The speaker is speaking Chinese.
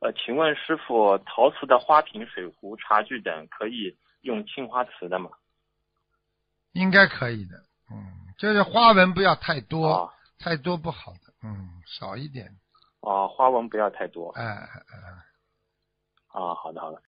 请问师傅，陶瓷的花瓶、水壶、茶具等可以用青花瓷的吗？ 应该可以的。就是花纹不要太多，太多不好的。少一点。 花纹不要太多。 好的好的。